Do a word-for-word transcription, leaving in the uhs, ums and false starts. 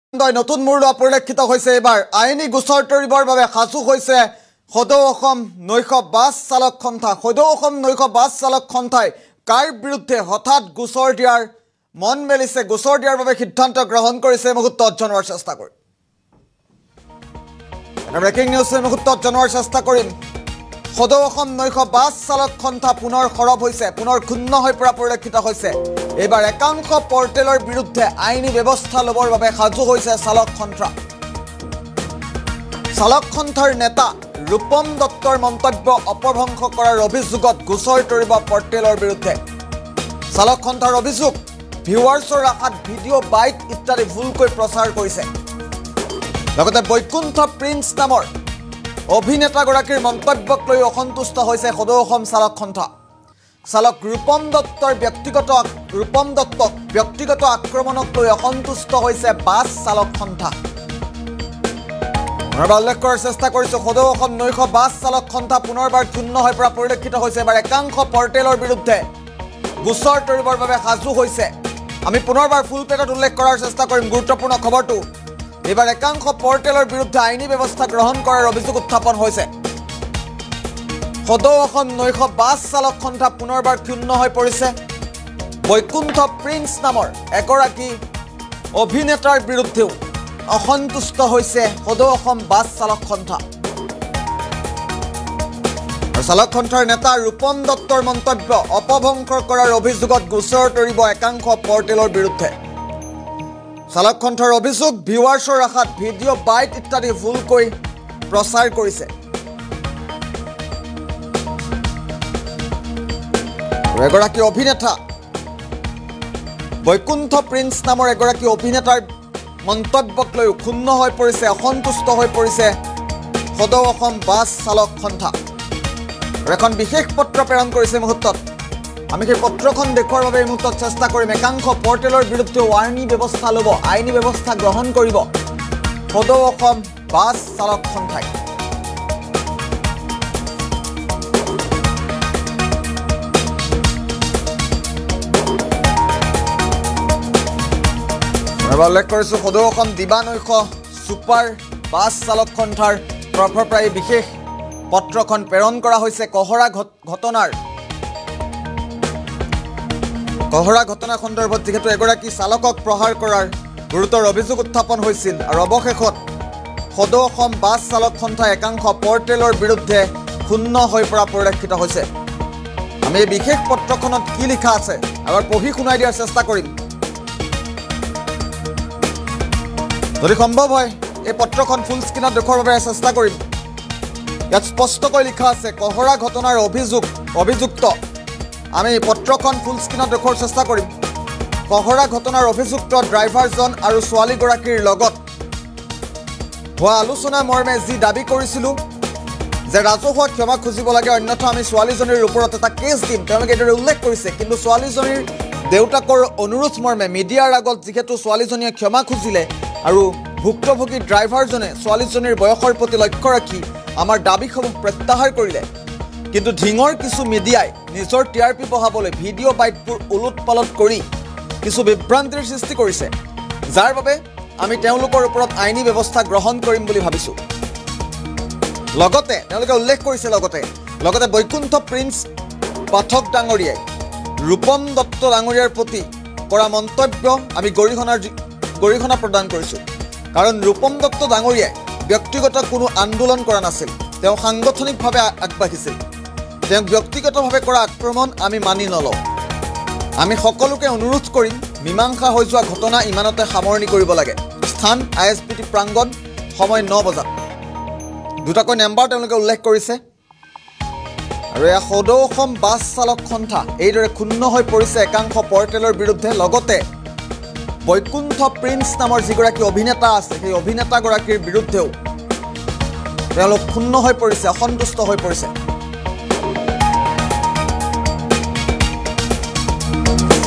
নতুন মূল্য পৰিলক্ষিত হৈছে এবাৰ আইনী গোচৰ তৰিবৰ বাবে সাজু হৈছে সদৌ অসম নৈশ বাছ চালক সন্থা সদৌ অসম নৈশ বাছ চালক সন্থাই কাৰ বিৰুদ্ধে হঠাৎ গোচৰ দিয়াৰ মন মেলিছে গোচৰ দিয়াৰ বাবে সিদ্ধান্ত গ্ৰহণ কৰিছে মুহূৰ্তত জনোৱাৰ চেষ্টা কৰিম ব্ৰেকিং নিউজ মুহূৰ্তত জনোৱাৰ চেষ্টা কৰিম সদৌ অসম নৈশ বাছ চালক সন্থা পুনৰ খৰব হৈছে পুনৰ ক্ষুণ্ণ হৈ পৰা পৰিলক্ষিত হৈছে এবাৰ একাংশ পৰ্টেলৰ বিৰুদ্ধে আইনী ব্যৱস্থা লবৰ বাবে সাজু হৈছে চালক সন্থা চালক সন্থাৰ নেতা ৰূপম দত্তৰ মন্তব্য অপভ্ৰংশ কৰাৰ অভিযোগত গোচৰ তৰিব পৰ্টেলৰ বিৰুদ্ধে চালক সন্থাৰ অভিযোগ ভিউৱাৰ্ছৰ আশাত ভিডিঅ' বাইক ইত্যাদি ভুলকৈ প্ৰচাৰ কৰিছে লগতে বৈকুণ্ঠ প্ৰিন্স নামৰ অভিনেতাগৰাকীৰ মন্তব্যক লৈ অসন্তুষ্ট হৈছে সদৌ অসম চালক সন্থা চালক ৰূপম দত্তৰ ব্যক্তিগত ৰূপম দত্তক ব্যক্তিগত আক্ৰমণক লৈ অসন্তুষ্ট হৈছে বাছ চালক সন্থা পুনৰবাৰ উল্লেখ কৰাৰ চেষ্টা কৰিছো সদৌ অসম নৈশ বাছ চালক সন্থা পুনৰবাৰ ক্ষুণ্ণ হৈ পৰা পৰিলক্ষিত হৈছে এবাৰ একাংশ পৰ্টেলৰ বিৰুদ্ধে গোচৰ তৰিবৰ বাবে সাজু হৈছে আমি পুনৰবাৰ ফুল পেজত উল্লেখ কৰাৰ চেষ্টা কৰিম গুৰুত্বপূৰ্ণ খবৰটো এবাৰ একাংশ পৰ্টেলৰ বিৰুদ্ধে আইনী ব্যৱস্থা গ্ৰহণ কৰাৰ অভিযোগ উত্থাপন হৈছে সদৌ অসম নৈশ বাছ চালক সন্থা পুনৰবাৰ ক্ষুণ্ণ হৈ পৰিছে বৈকুণ্ঠ প্ৰিন্স নামৰ এগৰাকী অভিনেতাৰ বিৰুদ্ধেও অসন্তুষ্ট হৈছে সদৌ অসম বাছ চালক সন্থা আৰু চালক সন্থাৰ নেতা ৰূপম দত্তৰ মন্তব্য অপভ্ৰংশ কৰাৰ অভিযোগত গোচৰ তৰিব একাংশ পৰ্টেলৰ বিৰুদ্ধে চালক সন্থাৰ অভিযোগ ভিউৱাৰ্ছৰ আশাত ভিডিঅ' বাইট ইত্যাদি ভুলকৈ প্ৰচাৰ কৰিছে এগৰাকী অভিনেতা বৈকুণ্ঠ প্ৰিন্স নামৰ এগৰাকী অভিনেতাৰ মন্তব্যক লৈ ক্ষুণ্ণ হৈ পৰিছে অসন্তুষ্ট হৈ পৰিছে সদৌ অসম বাছ চালক সন্থা এখন বিশেষ পত্ৰ প্ৰেৰণ কৰিছে মুহূৰ্তত আমি সেই পত্ৰখন দেখুৱাৰ বাবে এই মুহূৰ্তত চেষ্টা কৰিম একাংশ পৰ্টেলৰ বিৰুদ্ধে আইনী ব্যৱস্থা ল'ব আইনী ব্যৱস্থা গ্ৰহণ কৰিব সদৌ অসম বাছ চালক সন্থাই উল্লেখ কৰিছো সদৌ অসম দিবানৈশ ছুপাৰ বাছ চালক সন্থাৰ তৰফৰ পৰা এই বিশেষ পত্ৰখন প্ৰেৰণ কৰা হৈছে কহৰা ঘটনাৰ কহৰা ঘটনা সন্দৰ্ভত যিহেতু এগৰাকী চালকক প্ৰহাৰ কৰাৰ গুৰুতৰ অভিযোগ উত্থাপন হৈছিল আৰু অৱশেষত সদৌ অসম বাছ চালক সন্থা একাংশ পৰ্টেলৰ বিৰুদ্ধে ক্ষুণ্ণ হৈ পৰা পৰিলক্ষিত হৈছে আমি এই বিশেষ পত্ৰখনত কি লিখা আছে এবাৰ পঢ়ি শুনাই দিয়াৰ চেষ্টা কৰিম যদি সম্ভৱ হয় এই পত্ৰখন ফুল স্ক্ৰীনত দেখুৱাৰ বাবে চেষ্টা কৰিম ইয়াত স্পষ্টকৈ লিখা আছে কহৰা ঘটনাৰ অভিযোগ অভিযুক্ত আমি পত্ৰখন ফুল স্ক্ৰীনত দেখুৱাৰ চেষ্টা কৰিম কহৰা ঘটনাৰ অভিযুক্ত ড্ৰাইভাৰজন আৰু ছোৱালীগৰাকীৰ লগত হোৱা আলোচনা মৰ্মে যি দাবী কৰিছিলোঁ যে ৰাজহুৱা ক্ষমা খুজিব লাগে অন্যথা আমি ছোৱালীজনীৰ ওপৰত এটা কেছ দিম তেওঁলোকে এইদৰে উল্লেখ কৰিছে কিন্তু ছোৱালীজনীৰ দেউতাকৰ অনুৰোধ মৰ্মে মিডিয়াৰ আগত যিহেতু ছোৱালীজনীয়ে ক্ষমা খুজিলে আৰু ভুক্তভোগী ড্ৰাইভাৰজনে ছোৱালীজনীৰ বয়সৰ প্ৰতি লক্ষ্য ৰাখি আমাৰ দাবীসমূহ প্ৰত্যাহাৰ কৰিলে কিন্তু ঢিঙৰ কিছু মিডিয়াই নিজৰ টি আৰ পি বঢ়াবলৈ ভিডিঅ' বাইটবোৰ ওলট পালট কৰি কিছু বিভ্ৰান্তিৰ সৃষ্টি কৰিছে যাৰ বাবে আমি তেওঁলোকৰ ওপৰত আইনী ব্যৱস্থা গ্ৰহণ কৰিম বুলি ভাবিছোঁ লগতে তেওঁলোকে উল্লেখ কৰিছে লগতে লগতে বৈকুণ্ঠ প্ৰিন্স পাঠক ডাঙৰীয়াই ৰূপম দত্ত ডাঙৰীয়াৰ প্ৰতি কৰা মন্তব্য আমি গৰিহণাৰ গৰিহণা প্ৰদান কৰিছোঁ কাৰণ ৰূপম দত্ত ডাঙৰীয়াই ব্যক্তিগত কোনো আন্দোলন কৰা নাছিল তেওঁ সাংগঠনিকভাৱে আগবাঢ়িছিল তেওঁক ব্যক্তিগতভাৱে কৰা আক্ৰমণ আমি মানি নলওঁ আমি সকলোকে অনুৰোধ কৰিম মীমাংসা হৈ যোৱা ঘটনা ইমানতে সামৰণি কৰিব লাগে স্থান আই এছ পি টি প্ৰাংগণ সময় ন বজাত দুটাকৈ নাম্বাৰ তেওঁলোকে উল্লেখ কৰিছে আৰু এয়া সদৌ অসম বাছ চালক সন্থা এইদৰে ক্ষুণ্ণ হৈ পৰিছে একাংশ পৰ্টেলৰ বিৰুদ্ধে লগতে বৈকুণ্ঠ প্ৰিন্স নামৰ যিগৰাকী অভিনেতা আছে সেই অভিনেতাগৰাকীৰ বিৰুদ্ধেও তেওঁলোক ক্ষুণ্ণ হৈ পৰিছে অসন্তুষ্ট হৈ পৰিছে